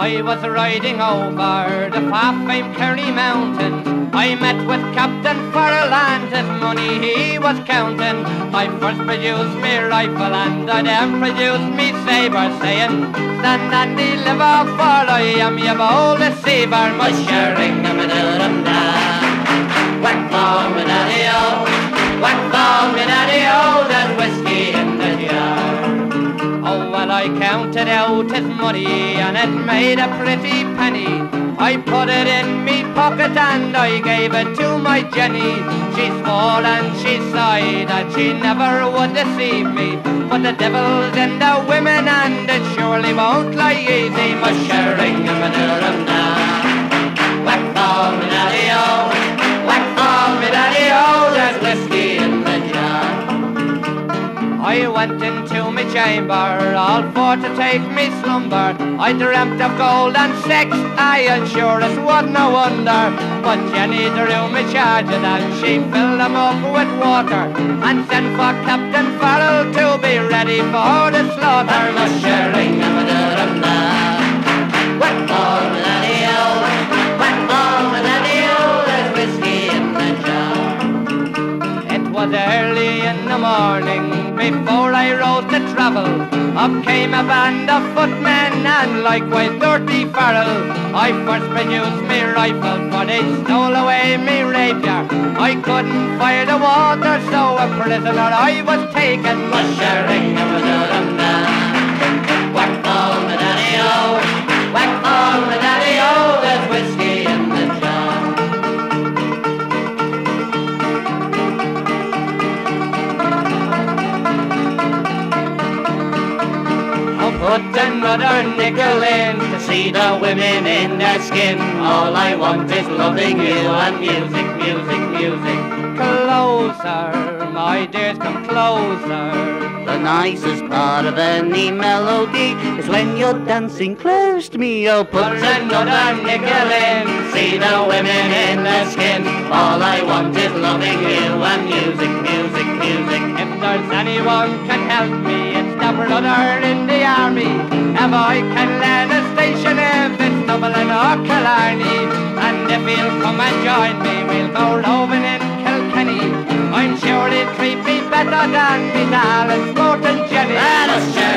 I was riding over the far-famed Kerry Mountain. I met with Captain Farrell and his money he was counting. I first produced me rifle and I then produced me sabre, saying, stand and deliver, for I am your bold deceiver. Mushering a da. Whack for me daddy-o, whack for me daddy-o, there's whiskey in the jar. Oh, well, I counted out his money and it made a pretty penny. I put it in me pocket and I gave it to my Jenny. She swore and she sighed that she never would deceive me. But the devil's in the women and it surely won't lie easy. Mushering a da. Whack for me daddy-o, whack for me daddy-o, there's whiskey in the jar. I went into me chamber, all for to take me slumber. I dreamt of gold and sex, aye, and sure it was no wonder. But Jenny drew me charges and she filled them up with water, and sent for Captain Farrell to be ready for the slaughter. Mushering a da. Whack for me daddy-o, whack for me daddy-o, there's whiskey in the jar. It was early in the morning, before I rose to travel, up came a band of footmen and likewise dirty Farrell. I first produced me rifle, for they stole away me rapier. I couldn't fire the water, so a prisoner I was taken. Mushering a da. Whack for me daddy-o, whack for me daddy-o, there's whiskey in the jar. Put another nickel in to see the women in their skin. All I want is loving you and music, music, music. Closer, my dears, come closer. The nicest part of any melody is when you're dancing close to me. Oh, put another nickel in, see the women in their skin. All I want is loving you and music, music, music. If there's anyone can help me, it's the brother in the army. If I can land a station, if it's Dublin or Killarney, and if he'll come and join me, we'll go roving in Kilkenny. I'm sure he'll treat me better than me darling Sport and Jenny.